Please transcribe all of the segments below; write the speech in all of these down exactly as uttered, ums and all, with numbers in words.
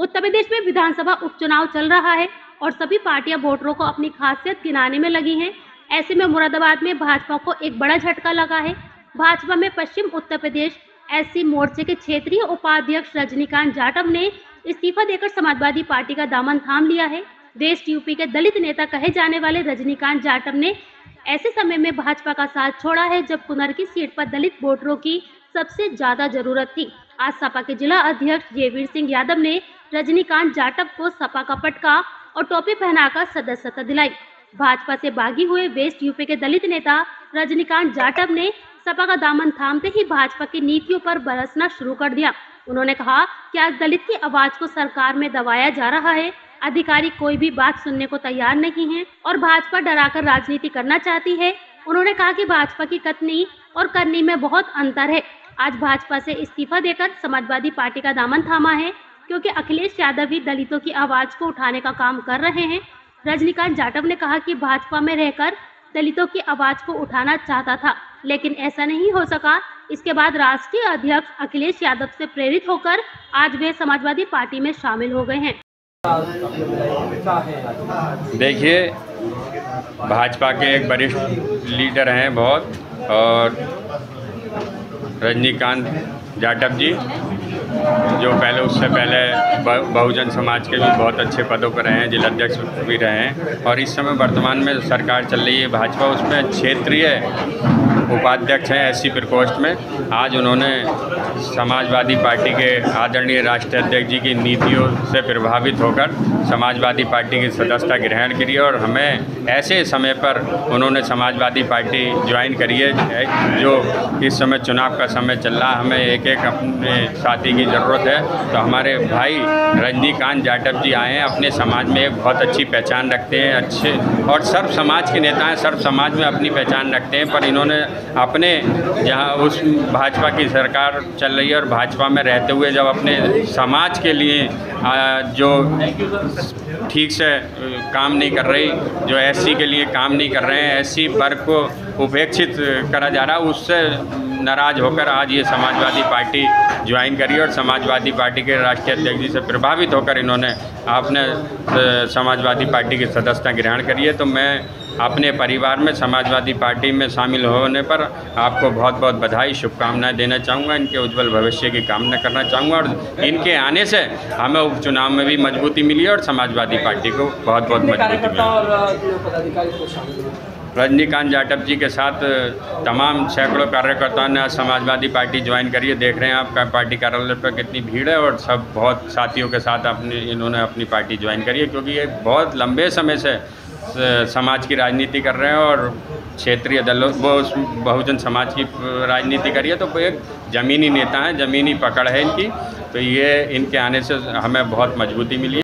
उत्तर प्रदेश में विधानसभा उपचुनाव चल रहा है और सभी पार्टियां वोटरों को अपनी खासियत गिनाने में लगी हैं। ऐसे में मुरादाबाद में भाजपा को एक बड़ा झटका लगा है। भाजपा में पश्चिम उत्तर प्रदेश एससी मोर्चे के क्षेत्रीय उपाध्यक्ष रजनीकांत जाटव ने इस्तीफा देकर समाजवादी पार्टी का दामन थाम लिया है। वेस्ट यूपी के दलित नेता कहे जाने वाले रजनीकांत जाटव ने ऐसे समय में भाजपा का साथ छोड़ा है जब कुनर की सीट पर दलित वोटरों की सबसे ज्यादा जरूरत थी। आज सपा के जिला अध्यक्ष जयवीर सिंह यादव ने रजनीकांत जाटव को सपा का पटका और टोपी पहनाकर सदस्यता दिलाई। भाजपा से बागी हुए वेस्ट यूपी के दलित नेता रजनीकांत जाटव ने सपा का दामन थामते ही भाजपा की नीतियों पर बरसना शुरू कर दिया। उन्होंने कहा कि आज दलित की आवाज को सरकार में दबाया जा रहा है। अधिकारी कोई भी बात सुनने को तैयार नहीं है और भाजपा डराकर राजनीति करना चाहती है। उन्होंने कहा कि भाजपा की कथनी और करनी में बहुत अंतर है। आज भाजपा से इस्तीफा देकर समाजवादी पार्टी का दामन थामा है क्योंकि अखिलेश यादव भी दलितों की आवाज को उठाने का काम कर रहे हैं। रजनीकांत जाटव ने कहा कि भाजपा में रहकर दलितों की आवाज को उठाना चाहता था, लेकिन ऐसा नहीं हो सका। इसके बाद राष्ट्रीय अध्यक्ष अखिलेश यादव से प्रेरित होकर आज वे समाजवादी पार्टी में शामिल हो गए हैं। देखिए, भाजपा के एक वरिष्ठ लीडर हैं बहुत, और रजनीकांत जाटव जी जो पहले उससे पहले बहुजन समाज के भी बहुत अच्छे पदों पर रहे हैं, जिला अध्यक्ष भी रहे हैं, और इस समय वर्तमान में सरकार चल रही है भाजपा, उसमें क्षेत्रीय उपाध्यक्ष हैं एससी प्रकोष्ठ में। आज उन्होंने समाजवादी पार्टी के आदरणीय राष्ट्रीय अध्यक्ष जी की नीतियों से प्रभावित होकर समाजवादी पार्टी की सदस्यता ग्रहण करी और हमें ऐसे समय पर उन्होंने समाजवादी पार्टी ज्वाइन करी है जो इस समय चुनाव का समय चल रहा है। हमें एक एक अपने साथी की ज़रूरत है, तो हमारे भाई रजनीकांत जाटव जी आए हैं, अपने समाज में एक बहुत अच्छी पहचान रखते हैं, अच्छे और सर्व समाज के नेता हैं, सर्व समाज में अपनी पहचान रखते हैं। पर इन्होंने अपने जहाँ उस भाजपा की सरकार चल रही है और भाजपा में रहते हुए जब अपने समाज के लिए जो ठीक से काम नहीं कर रही, जो एससी के लिए काम नहीं कर रहे हैं, एससी वर्ग को उपेक्षित करा जा रहा है, उससे नाराज़ होकर आज ये समाजवादी पार्टी ज्वाइन करी और समाजवादी पार्टी के राष्ट्रीय अध्यक्ष जी से प्रभावित होकर इन्होंने अपने समाजवादी पार्टी की सदस्यता ग्रहण करी है। तो मैं अपने परिवार में समाजवादी पार्टी में शामिल होने पर आपको बहुत बहुत बधाई, शुभकामनाएं देना चाहूँगा। इनके उज्जवल भविष्य की कामना करना चाहूँगा और इनके आने से हमें उपचुनाव में भी मजबूती मिली और समाजवादी पार्टी को बहुत बहुत मजबूती मिली। रजनीकांत जाटव जी के साथ तमाम सैकड़ों कार्यकर्ताओं ने समाजवादी पार्टी ज्वाइन करी है। देख रहे हैं आपका पार्टी कार्यालय पर कितनी भीड़ है और सब बहुत साथियों के साथ अपनी इन्होंने अपनी पार्टी ज्वाइन करी है, क्योंकि ये बहुत लंबे समय से समाज की राजनीति कर रहे हैं और क्षेत्रीय दलों वो बहुजन समाज की राजनीति करी है, तो वो एक ज़मीनी नेता हैं, ज़मीनी पकड़ है इनकी, तो ये इनके आने से हमें बहुत मजबूती मिली है।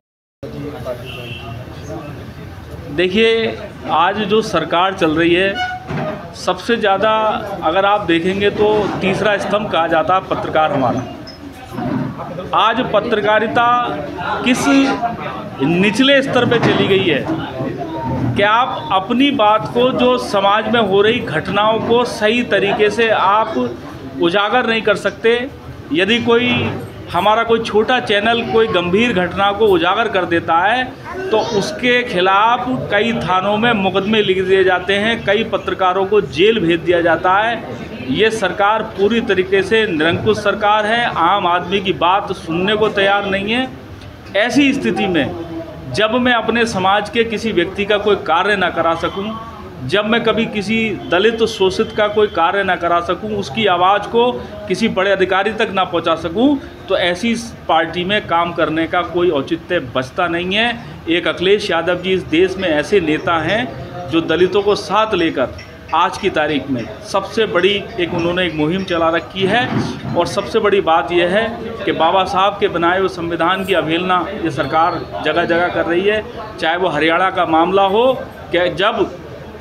देखिए, आज जो सरकार चल रही है, सबसे ज़्यादा अगर आप देखेंगे तो तीसरा स्तंभ कहा जाता है पत्रकार हमारा। आज पत्रकारिता किस निचले स्तर पे चली गई है कि आप अपनी बात को, जो समाज में हो रही घटनाओं को सही तरीके से आप उजागर नहीं कर सकते। यदि कोई हमारा कोई छोटा चैनल कोई गंभीर घटना को उजागर कर देता है तो उसके खिलाफ कई थानों में मुकदमे लिख दिए जाते हैं, कई पत्रकारों को जेल भेज दिया जाता है। ये सरकार पूरी तरीके से निरंकुश सरकार है, आम आदमी की बात सुनने को तैयार नहीं है। ऐसी स्थिति में जब मैं अपने समाज के किसी व्यक्ति का कोई कार्य ना करा सकूं, जब मैं कभी किसी दलित शोषित का कोई कार्य ना करा सकूं, उसकी आवाज़ को किसी बड़े अधिकारी तक ना पहुंचा सकूं, तो ऐसी पार्टी में काम करने का कोई औचित्य बचता नहीं है। एक अखिलेश यादव जी इस देश में ऐसे नेता हैं जो दलितों को साथ लेकर आज की तारीख में सबसे बड़ी एक उन्होंने एक मुहिम चला रखी है। और सबसे बड़ी बात यह है कि बाबा साहब के बनाए हुए संविधान की अवहेलना ये सरकार जगह जगह कर रही है। चाहे वो हरियाणा का मामला हो कि जब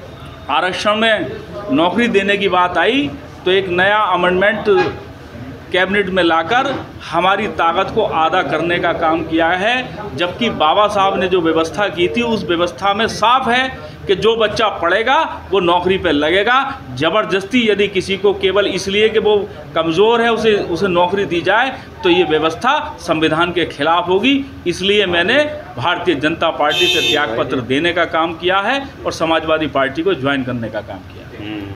आरक्षण में नौकरी देने की बात आई तो एक नया अमेंडमेंट कैबिनेट में लाकर हमारी ताकत को आधा करने का काम किया है। जबकि बाबा साहब ने जो व्यवस्था की थी उस व्यवस्था में साफ है कि जो बच्चा पढ़ेगा वो नौकरी पे लगेगा। ज़बरदस्ती यदि किसी को केवल इसलिए कि वो कमज़ोर है उसे उसे नौकरी दी जाए तो ये व्यवस्था संविधान के खिलाफ होगी। इसलिए मैंने भारतीय जनता पार्टी से त्यागपत्र देने का काम किया है और समाजवादी पार्टी को ज्वाइन करने का काम किया है।